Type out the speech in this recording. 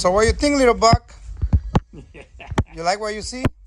So what you think, little buck? You like what you see?